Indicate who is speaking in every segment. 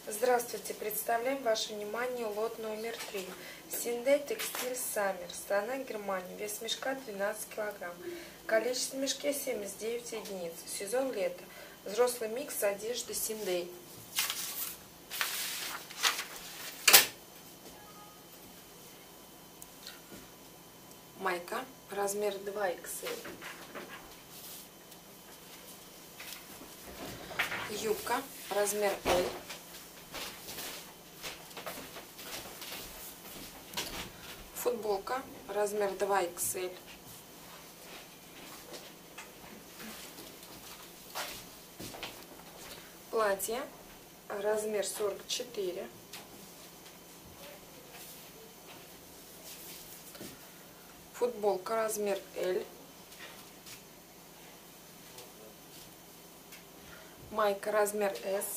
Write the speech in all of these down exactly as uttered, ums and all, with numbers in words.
Speaker 1: Здравствуйте! Представляем ваше внимание лот номер три. Синдей Текстиль Саммер. Страна Германия. Вес мешка двенадцать килограмм. Количество в мешке семьдесят девять единиц. Сезон лето. Взрослый микс одежды Синдей. Майка. Размер два икс эль. Юбка. Размер эль. Футболка. Размер два икс эль. Платье. Размер сорок четыре. Футболка. Размер эль. Майка. Размер эс.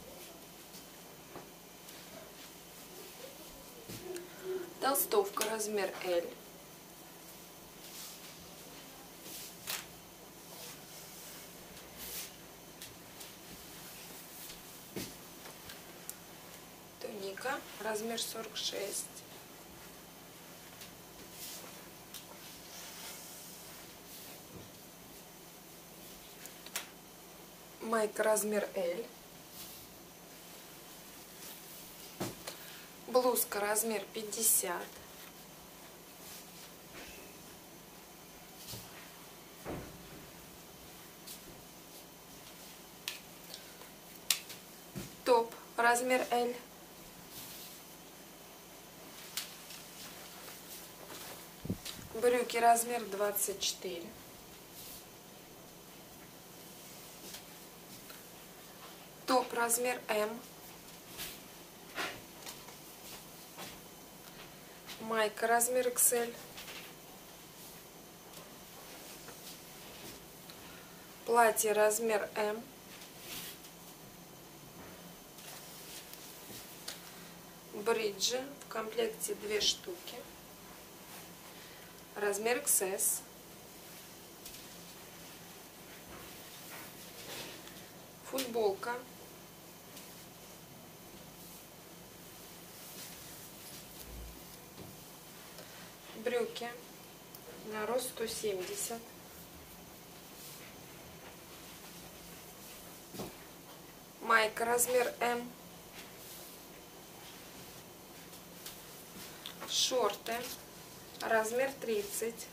Speaker 1: Толстовка. Размер эль. Туника. Размер сорок шесть. Майка. Размер эль. Блузка. Размер пятьдесят. Топ. Размер эль. Брюки. Размер двадцать четыре. Топ. Размер эм. Майка. Размер икс эль. Платье. Размер эм. Бриджи. В комплекте две штуки. Размер икс эс. Футболка. Брюки на рост сто семьдесят. Майка. Размер эм. Шорты. Размер тридцать.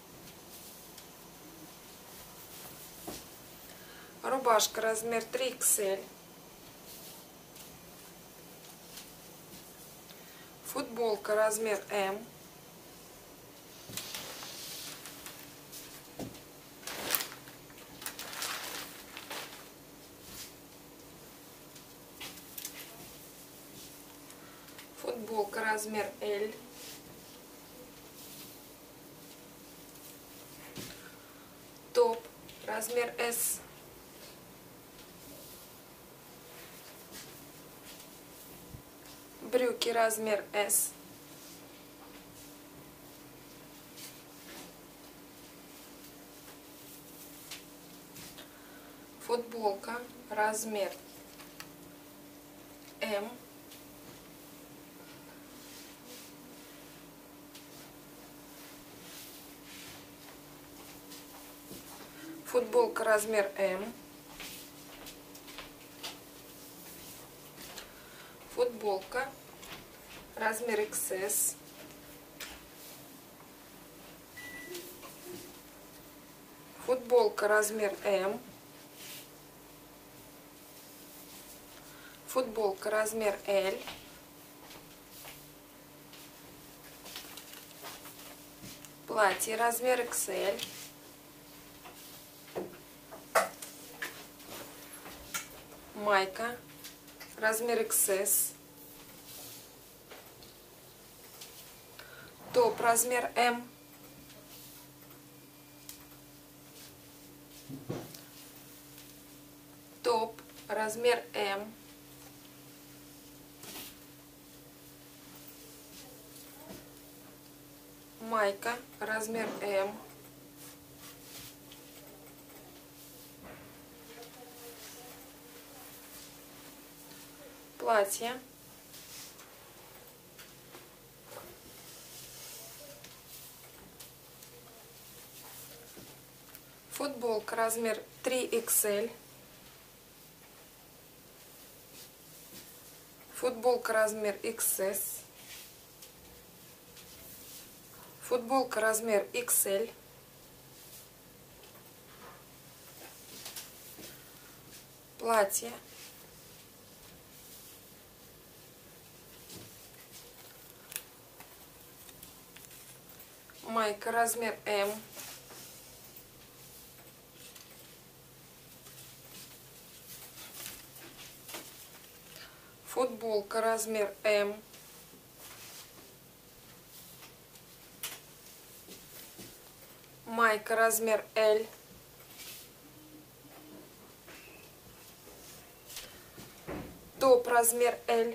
Speaker 1: Рубашка. Размер три икс эль. Футболка. Размер эм. Футболка. Размер эль. Топ. Размер эс. Брюки. Размер эс. Футболка. Размер эм. Футболка. Размер эм. Футболка. Размер икс эс. Футболка. Размер эм. Футболка. Размер эль. Платье. Размер икс эль. Майка. Размер икс эс. Топ. Размер эм. Топ. Размер эм. Майка. Размер эм. Платье. Футболка размер три икс эль. Футболка размер икс эс. Футболка размер икс эль. Платье. Майка размер эм. Футболка размер эм. Майка размер эль. Топ размер эль.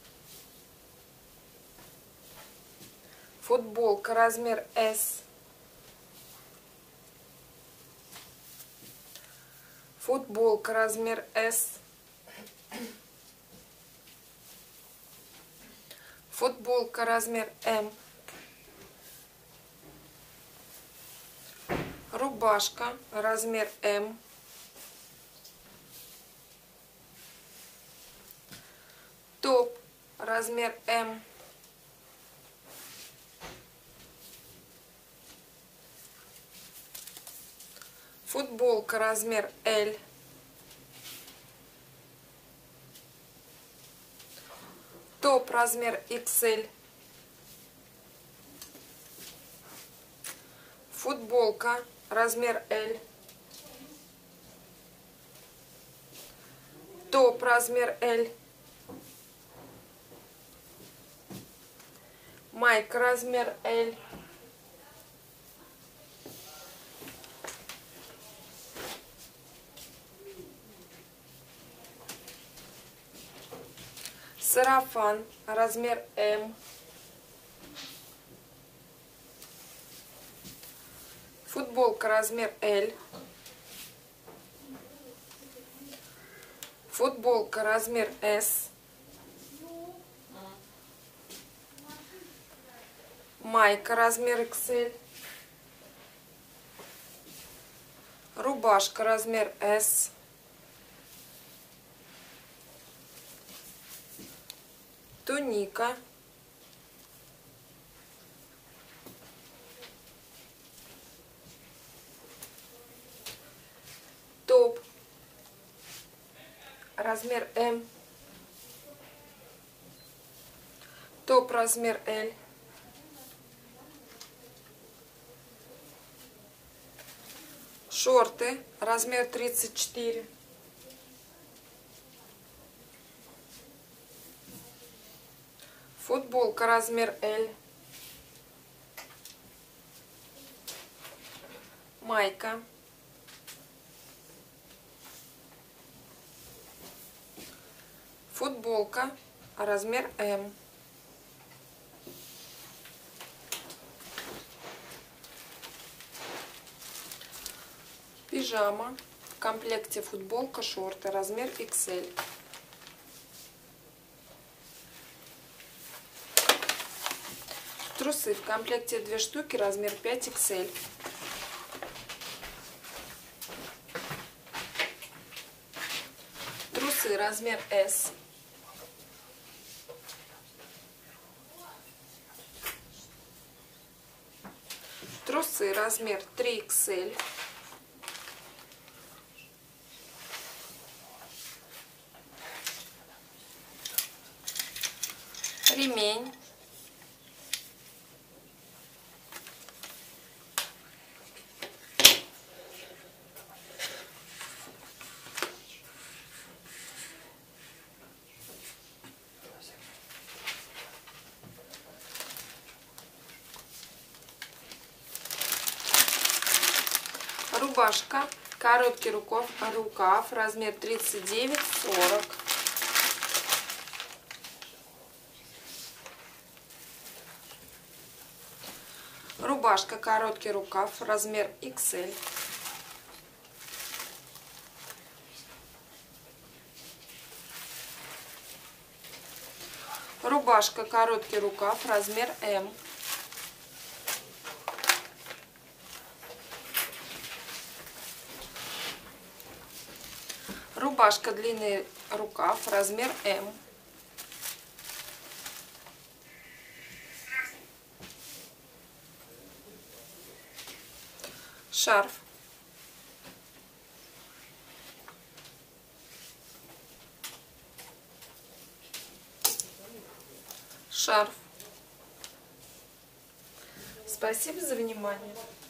Speaker 1: Футболка размер эс. Футболка размер эс. Футболка размер эм. Рубашка размер эм. Топ размер эм. Футболка размер эль. Топ размер икс эль. Футболка размер эль. Топ размер эль. Майка размер эль. Сарафан размер эм. Футболка размер эль. Футболка размер эс. Майка размер икс эль. Рубашка размер эс. Туника. Топ размер эм. Топ размер эль. Шорты размер тридцать четыре. Футболка размер эль. Майка. Футболка размер эм. Пижама. В комплекте футболка, шорты размер икс эль. Трусы. В комплекте две штуки, размер пять икс эль. Трусы размер эс. Трусы размер три икс эль. Ремень. Рубашка, короткий рукав, рукав размер тридцать девять сорок. Рубашка, короткий рукав, размер икс эль. Рубашка короткий рукав, размер М. Рубашка длинный рукав, размер М. Шарф. Шарф. Спасибо за внимание.